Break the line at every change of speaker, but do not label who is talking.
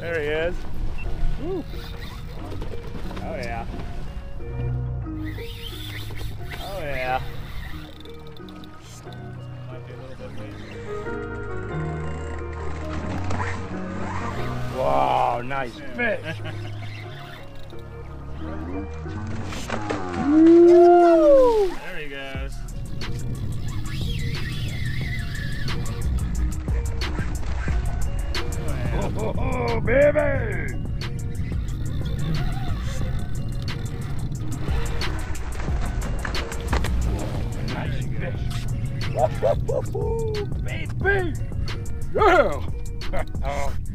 There he is. Woo. Oh yeah. Oh yeah. Might be a little bit weak. Wow, nice fish. There he goes. Oh, baby! Nice fish. Baby! Yeah!